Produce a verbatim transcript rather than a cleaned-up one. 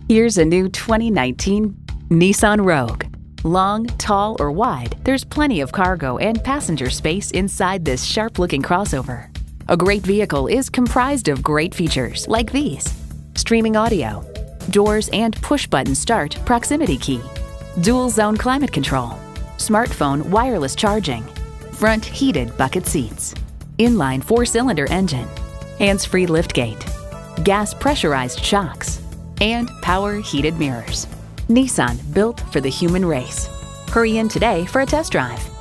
Here's a new twenty nineteen Nissan Rogue. Long, tall, or wide, there's plenty of cargo and passenger space inside this sharp-looking crossover. A great vehicle is comprised of great features like these: streaming audio, doors and push-button start proximity key, dual-zone climate control, smartphone wireless charging, front heated bucket seats, inline four-cylinder engine, hands-free liftgate, gas pressurized shocks, and power heated mirrors. Nissan, built for the human race. Hurry in today for a test drive.